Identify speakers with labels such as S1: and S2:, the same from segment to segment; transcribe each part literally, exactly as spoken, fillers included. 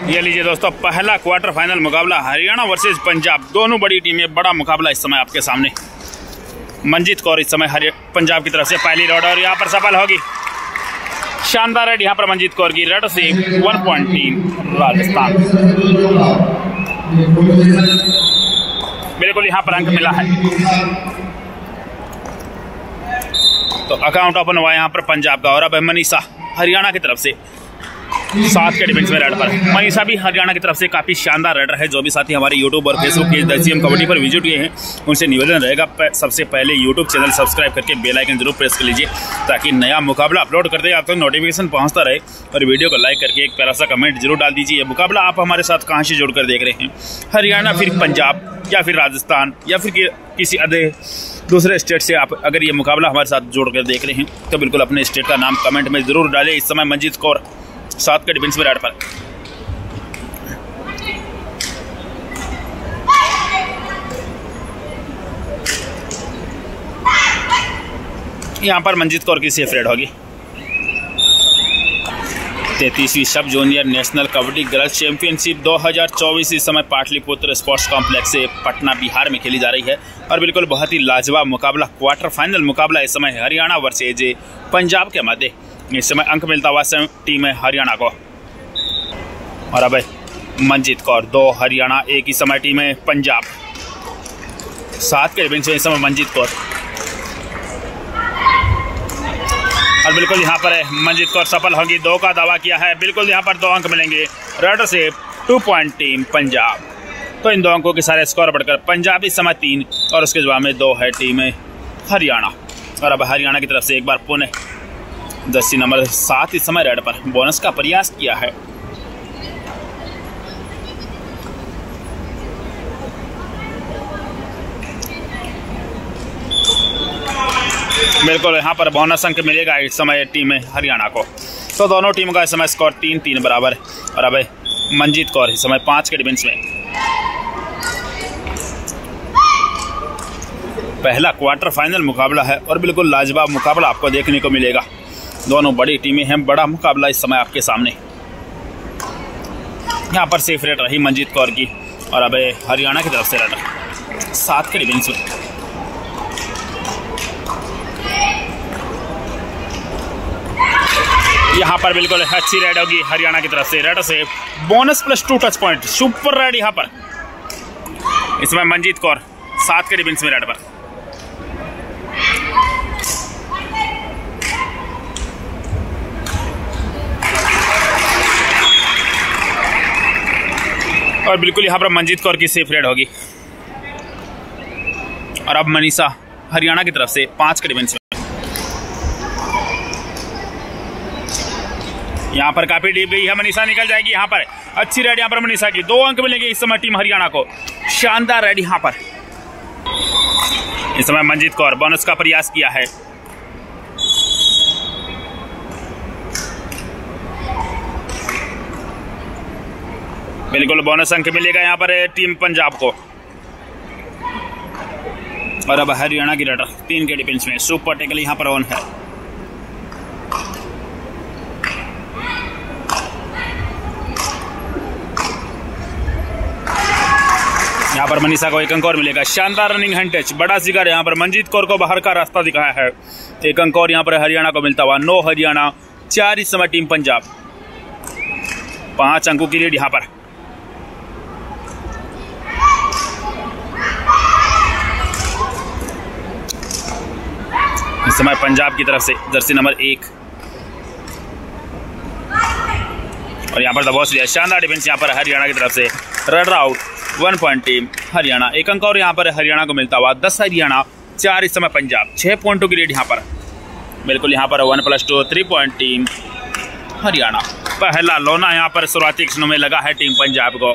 S1: ये लीजिए दोस्तों, पहला क्वार्टर फाइनल मुकाबला हरियाणा वर्सेस पंजाब। दोनों बड़ी टीमें, बड़ा मुकाबला इस समय आपके सामने। मंजीत कौर इस समय हरि पंजाब की तरफ से पहली रेड और यहाँ पर सफल होगी। शानदार रेड यहाँ पर मंजीत कौर की रेड से वन पॉइंट टीम राजस्थान। बिल्कुल यहाँ पर अंक मिला है तो अकाउंट ओपन हुआ यहाँ पर पंजाब का। और अब मनीषा हरियाणा की तरफ से सात के डिफेंस में रेड पर। मनीषा भी हरियाणा की तरफ से काफी शानदार रेडर है। जो भी साथी हमारे यूट्यूब और Facebook page the CM kabaddi पर विजिट किए हैं उनसे निवेदन रहेगा, सबसे पहले यूट्यूब चैनल सब्सक्राइब करके बेल आइकन जरूर प्रेस कर लीजिए ताकि नया मुकाबला अपलोड करते आप तक तो नोटिफिकेशन पहुंचता रहे। और वीडियो को लाइक करके एक प्यारा सा कमेंट जरूर डाल दीजिए। मुकाबला आप हमारे साथ कहाँ से जुड़कर देख रहे हैं, हरियाणा फिर पंजाब या फिर राजस्थान या फिर किसी अदर दूसरे स्टेट से आप अगर ये मुकाबला हमारे साथ जोड़कर देख रहे हैं तो बिल्कुल अपने स्टेट का नाम कमेंट में जरूर डालें। इस समय मंजीत कौर सात के डिफेंस में रेड पर। यहां पर मंजीत कौर की सेफ रेड होगी। तैंतीसवीं sub junior national kabaddi girls championship दो हज़ार चौबीस इस समय पाटलिपुत्र स्पोर्ट्स कॉम्प्लेक्स से पटना बिहार में खेली जा रही है। और बिल्कुल बहुत ही लाजवाब मुकाबला, क्वार्टर फाइनल मुकाबला इस समय हरियाणा वर्सेज पंजाब के मध्य। इस समय अंक मिलता हुआ टीम है हरियाणा को। और अब मंजीत कौर दो हरियाणा, एक ही समय टीम है पंजाब। सात के डिफेंस में इस समय मंजीत कौर। और बिल्कुल यहाँ पर मंजीत कौर सफल होगी, दो का दावा किया है। बिल्कुल यहाँ पर दो अंक मिलेंगे रेड से टू पॉइंट टीम पंजाब। तो इन दो अंकों के सारे स्कोर बढ़कर पंजाब इस समय तीन और उसके जवाब में दो है टीम हरियाणा। और अब हरियाणा की तरफ से एक बार पुनः दस्ती नंबर सात इस समय रेड पर बोनस का प्रयास किया है। बिल्कुल यहाँ पर बोनस अंक मिलेगा इस समय टीम हरियाणा को। तो दोनों टीमों का इस समय स्कोर तीन तीन बराबर। और अब मंजीत कौर इस समय पांच के डिफेंस में। पहला क्वार्टर फाइनल मुकाबला है और बिल्कुल लाजवाब मुकाबला आपको देखने को मिलेगा। दोनों बड़ी टीमें हैं, बड़ा मुकाबला इस समय आपके सामने। यहाँ पर सेफ रेड रही मंजीत कौर की। और अब हरियाणा की तरफ से रेड सात के डिफेंस में। यहाँ पर बिल्कुल अच्छी रेड होगी हरियाणा की तरफ से। रेड से bonus plus two touch point, super raid यहाँ पर। इसमें मंजीत कौर सात के डिफेंस में रेड पर। और बिल्कुल यहाँ पर मंजीत कौर की सेफ रेड होगी। और अब मनीषा हरियाणा की तरफ से पांच के डिफेंस में। यहाँ पर काफी डीप गई है, मनीषा निकल जाएगी। यहाँ पर अच्छी रेड यहाँ पर मनीषा की, दो अंक मिलेंगे इस समय टीम हरियाणा को। शानदार रेड यहाँ पर। इस समय मंजीत कौर बोनस का प्रयास किया है। बिल्कुल बोनस अंक मिलेगा यहाँ पर टीम पंजाब को। और अब हरियाणा की रेडर तीन के डिफेंस में। सुपर टेकल यहाँ पर ऑन है। यहाँ पर मनीषा को एक अंक और मिलेगा। शानदार रनिंग हैंड टच, बड़ा शिकार यहाँ पर मंजीत कौर को बाहर का रास्ता दिखाया है। एक अंक और यहाँ पर हरियाणा को मिलता हुआ। नौ हरियाणा, चार इस समय टीम पंजाब। पांच अंकों की लीड यहाँ पर। इस समय पंजाब की तरफ से जर्सी नंबर एक। और यहाँ पर दबोच लिया। शानदार डिफेंस यहाँ पर हरियाणा की तरफ से। Run out, one point team Haryana. एक अंक और यहाँ पर हरियाणा को मिलता हुआ। दस हरियाणा, चार इस समय पंजाब। छह पॉइंटों की लीड यहाँ पर। बिल्कुल यहाँ पर one plus two three point team Haryana. पहला लोना यहाँ पर शुरुआती क्षणों में लगा है टीम पंजाब को।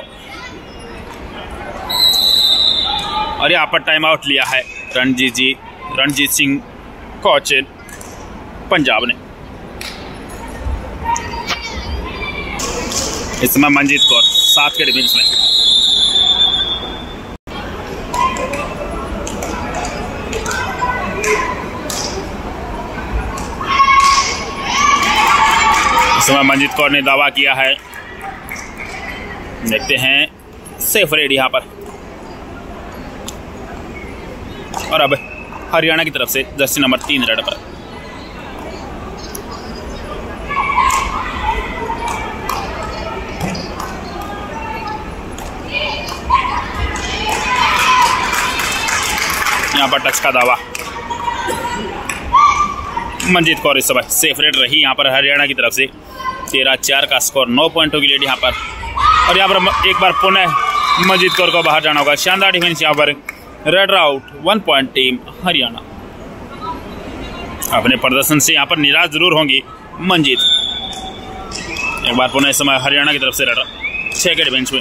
S1: और यहाँ पर टाइम आउट लिया है रणजीत जी रणजीत सिंह कोच पंजाब ने। इस समय मंजीत कौर सात के डिफेंस में। इस समय मंजीत कौर ने दावा किया है देखते हैं सेफ रेड यहाँ पर। और अब हरियाणा की तरफ से जर्सी नंबर तीन रेड पर। यहाँ पर टच का दावा, मंजीत कौर इस समय सेफ रेड रही यहाँ पर हरियाणा की तरफ से। तेरह चार का स्कोर, नौ पॉइंटों की लीड यहाँ पर। और यहाँ पर एक बार पुनः मंजीत कौर को बाहर जाना होगा। शानदार डिफेंस यहाँ पर, raid out, one point team Haryana. अपने प्रदर्शन से यहाँ पर निराश जरूर होंगी मंजीत। एक बार पुनः इस समय हरियाणा की तरफ से रेड छह के डिफेंस में।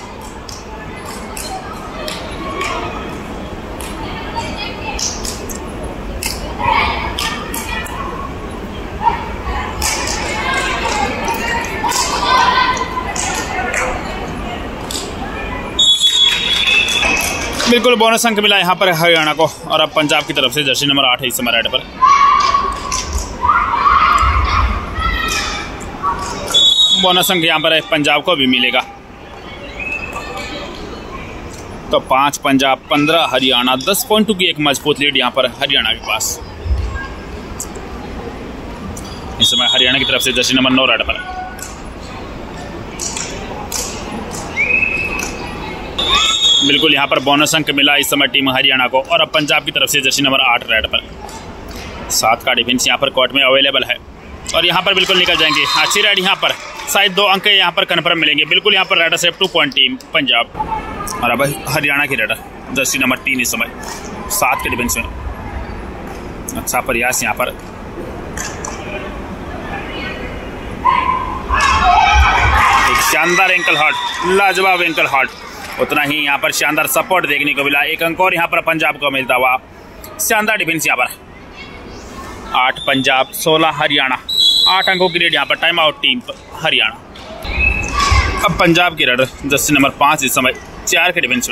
S1: बिल्कुल बोनस अंक मिला यहाँ पर हरियाणा को। और अब पंजाब की तरफ से जर्सी नंबर आठ है इस समय रेड पर। बोनस अंक यहाँ पर पंजाब को भी मिलेगा। तो पांच पंजाब, पंद्रह हरियाणा, दस पॉइंटों की एक मजबूत लीड यहाँ पर हरियाणा के पास। इस समय हरियाणा की तरफ से जर्सी नंबर नौ रेड पर। बिल्कुल यहाँ पर बोनस अंक मिला इस समय टीम हरियाणा को। और अब पंजाब की तरफ से जर्सी नंबर आठ रेड पर। सात का डिफेंस यहाँ पर कोर्ट में अवेलेबल है। और यहाँ पर बिल्कुल निकल जाएंगे अच्छी रेड यहाँ पर। शायद दो अंक यहाँ पर कन्फर्म मिलेंगे। बिल्कुल यहाँ पर raider safe, two point team Punjab. और अब हरियाणा की रेडर जर्सी नंबर तीन इस समय सात के डिफेंस में। अच्छा प्रयास यहाँ पर। एक शानदार एंकल हॉट, लाजवाब एंकल हॉट। उतना ही यहाँ पर शानदार सपोर्ट देखने को मिला। एक अंक और यहाँ पर पंजाब को मिलता हुआ। शानदार डिफेंस यहाँ पर। आठ पंजाब, सोलह हरियाणा, आठ अंकों की लीड यहाँ पर। Time out team Haryana. अब पंजाब की रेडर जर्सी नंबर पाँच इस समय चार के डिफेंस में।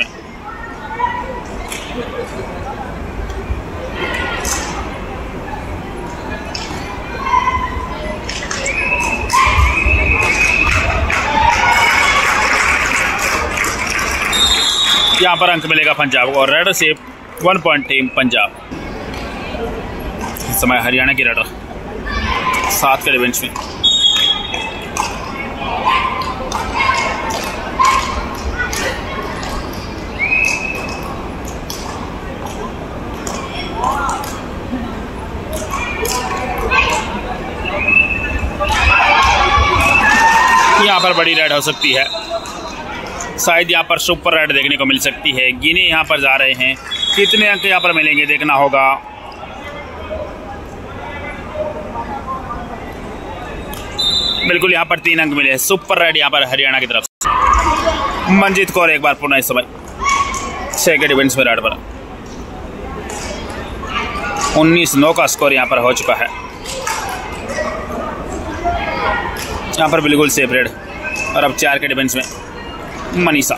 S1: यहाँ पर अंक मिलेगा पंजाब को। और raider safe, one point team Punjab. इस समय हरियाणा की रेडर सात के डिफेंस में। यहाँ पर बड़ी रेड हो सकती है। शायद यहाँ पर सुपर रेड देखने को मिल सकती है। गिने यहाँ पर जा रहे हैं, कितने अंक यहाँ पर मिलेंगे देखना होगा। बिल्कुल यहाँ पर तीन अंक मिले हैं। सुपर रेड यहाँ पर हरियाणा की तरफ से। मंजीत कौर एक बार पुनः इस समय छह के डिफेंस में रेड पर। उन्नीस नौ का स्कोर यहाँ पर हो चुका है। यहाँ पर बिल्कुल सेफ रेड। और अब चार के डिफेंस में मनीषा।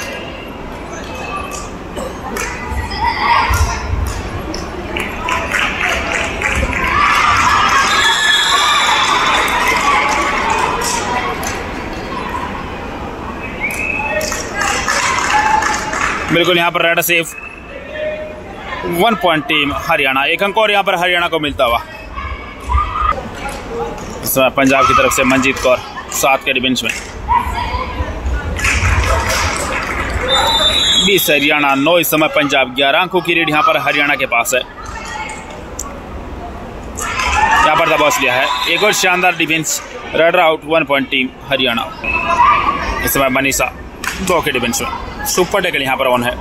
S1: बिल्कुल यहाँ पर raid safe, one point team Haryana. एक अंक और यहाँ पर हरियाणा को मिलता हुआ। इस समय पंजाब की तरफ से मंजीत कौर सात के डिफेंस में। बीस हरियाणा, नौ इस समय पंजाब। ग्यारह अंकों की लीड यहाँ पर हरियाणा के पास है। यहाँ पर दबाव लिया है। एक और शानदार defence, raider out, one point team Haryana. इस समय मनीषा दो के डिफेंस में। सुपर टैकल यहाँ पर ऑन है।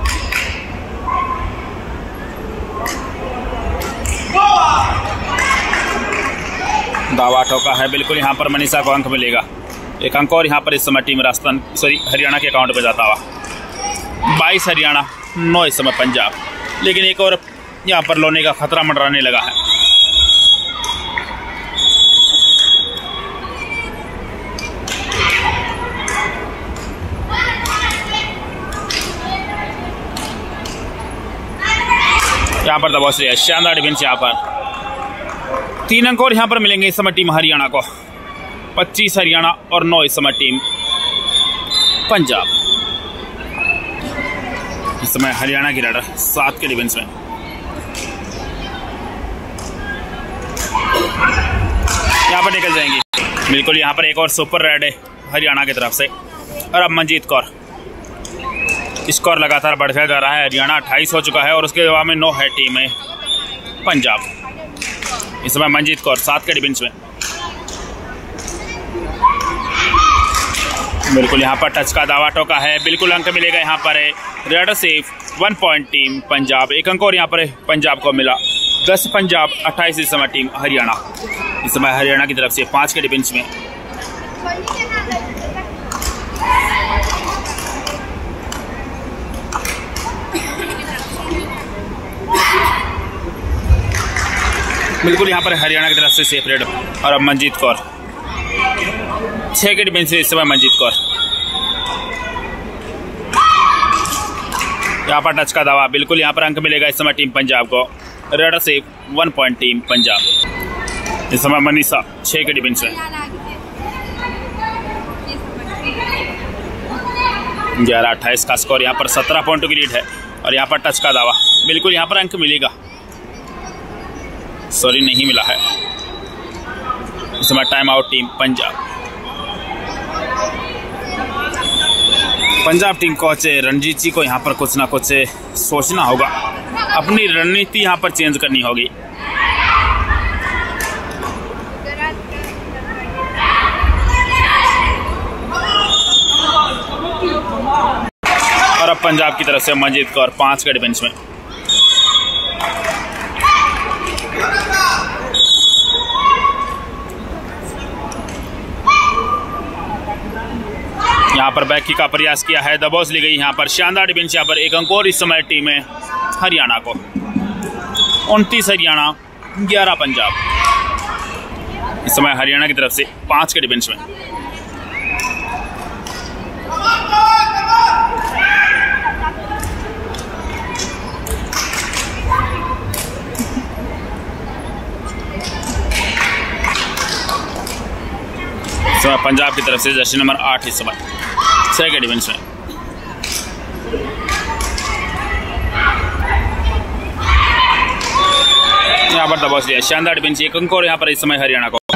S1: दावा ठोका है। बिल्कुल यहाँ पर मनीषा को अंक मिलेगा। एक अंक और यहाँ पर इस समय टीम राजस्थान सॉरी हरियाणा के अकाउंट पे जाता हुआ। बाईस हरियाणा, नौ इस समय पंजाब। लेकिन एक और यहाँ पर लोने का खतरा मंडराने लगा है। यहाँ पर दबाव से शानदार डिफेंस। यहाँ पर तीन अंक और यहाँ पर मिलेंगे इस समय टीम हरियाणा को। पच्चीस हरियाणा और नौ इस समय टीम पंजाब। इस समय हरियाणा की रेडर सात के डिफेंस में। यहाँ पर निकल जाएंगी, बिल्कुल यहाँ पर एक और सुपर रेड है हरियाणा की तरफ से। और अब मंजीत कौर, स्कोर लगातार बढ़ता जा रहा है। हरियाणा अट्ठाईस हो चुका है और उसके जवाब में नौ है टीम में पंजाब। इस समय मंजीत कौर सात के डिफेंस में। बिल्कुल यहाँ पर टच का दावा टोका है, बिल्कुल अंक मिलेगा यहाँ पर है। Raider safe, one point team Punjab. एक अंक और यहाँ पर पंजाब को मिला। दस पंजाब, अट्ठाईस इस समय टीम हरियाणा। इस समय हरियाणा की तरफ से पाँच के डिफेंस में। बिल्कुल यहाँ पर हरियाणा की तरफ से सेफ रेड। और अब मंजीत कौर छह के डिफेंस में। इस समय मंजीत कौर यहाँ पर टच का दावा, बिल्कुल यहाँ पर अंक मिलेगा इस समय टीम पंजाब को। Raider safe, one point team Punjab. इस समय मनीषा छह के डिफेंस में। ग्यारह अट्ठाईस का स्कोर, यहाँ पर सत्रह पॉइंटों की लीड है। और यहाँ पर टच का दावा, बिल्कुल यहाँ पर अंक मिलेगा। सॉरी नहीं मिला है। इस समय time out team Punjab. Punjab team coach Ranjit ji को यहाँ पर कुछ ना कुछ सोचना होगा, अपनी रणनीति यहाँ पर चेंज करनी होगी। और अब पंजाब की तरफ से मंजीत कौर पांच के डिफेंस में। यहाँ पर बैकी का प्रयास किया है, दबोच ली गई यहाँ पर। शानदार डिफेंस यहाँ पर। एक अंक और इस समय टीम है हरियाणा को। उनतीस हरियाणा, ग्यारह पंजाब। इस समय हरियाणा की तरफ से पांच के डिफेंस में। इस समय पंजाब की तरफ से जर्सी नंबर आठ इस समय छह के डिफेंस में। यहाँ पर दबोच लिया, शानदार डिफेंस। एक अंक और यहाँ पर इस समय हरियाणा को।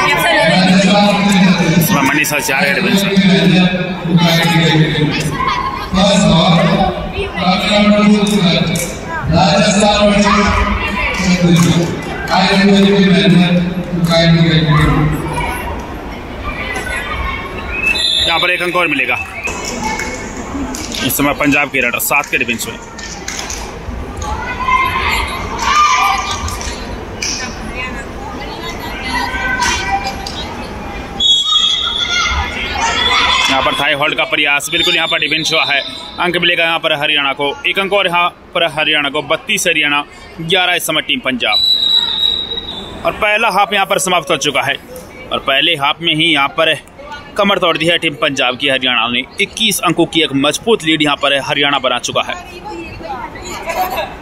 S1: इस समय मनीषा चार के डिफेंस में। यहाँ पर एक अंक और मिलेगा। इस समय पंजाब की रेडर सात के डिफेंस में। यहाँ पर थाई होल्ड का प्रयास, बिल्कुल यहाँ पर डिफेंस हुआ है। अंक मिलेगा यहाँ पर हरियाणा को। एक अंक और यहाँ पर हरियाणा को। बत्तीस हरियाणा, ग्यारह इस समय टीम पंजाब। और पहला हाफ यहाँ पर समाप्त हो चुका है। और पहले हाफ में ही यहाँ पर कमर तोड़ दी है टीम पंजाब की। हरियाणा ने इक्कीस अंकों की एक मजबूत लीड यहाँ पर हरियाणा बना चुका है।